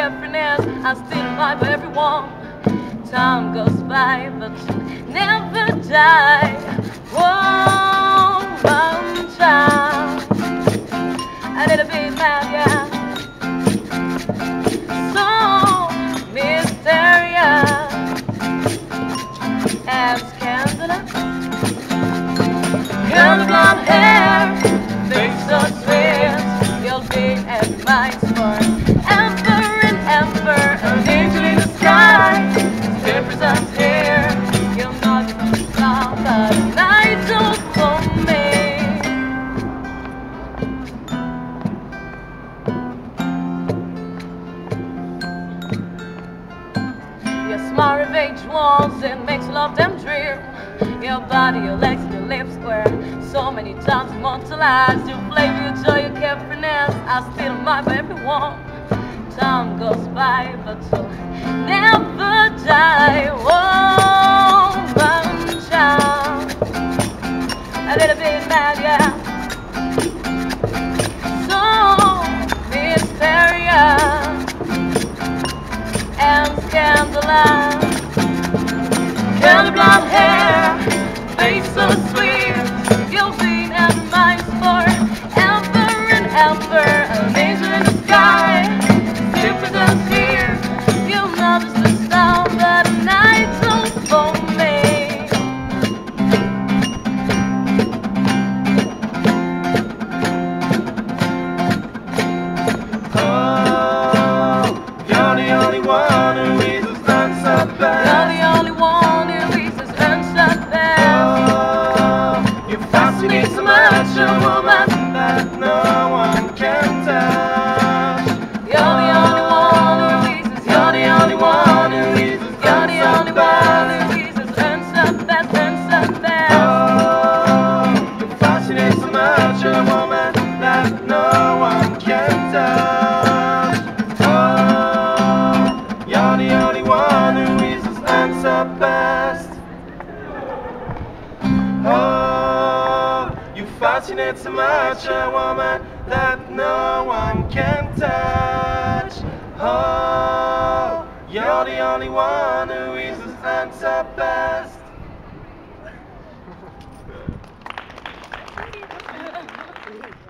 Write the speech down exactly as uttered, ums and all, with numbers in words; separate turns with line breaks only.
carefreeness. I still admire everyone. Time goes by, but you never die. Whoa, mountain child, a little bit mad, yeah. So mysterious and scandalous. Curly blonde hair, face so sweet. You'll be at mine for ever and ever. An angel in the sky represents here. You'll not stop, but a night don't for me. Your smart revenge walls, it makes love them drear. Your body, your legs, and your lips were so many times immortalized. Your flavor, your joy, your carefreeness, I still admire everyone. Time goes by, but you'll never die. Whoa, mountain child, a little bit mad, yeah. So mysterious and scandalous. Curly blonde hair, face so sweet. You'll be at mine for ever and ever. An angel in the sky, represents here. You'll notice the star, but a night don't for me.
Oh, you're the only one who is as done so bad.
You're the only one who is as unshut bad.
Oh, you fascinate so much, a woman that no one can touch.
You're the only one who is as
You're the only one who is as
You're the
done
only
so bad.
one who is as unshut bad, unshut bad.
Oh, you fascinate so much, a woman that no one can touch. Oh, you're the only one who is as unsurpassed. Oh, you fascinate so much, a woman that no one can touch. Oh, you're the only one who is as unsurpassed.
Thank you.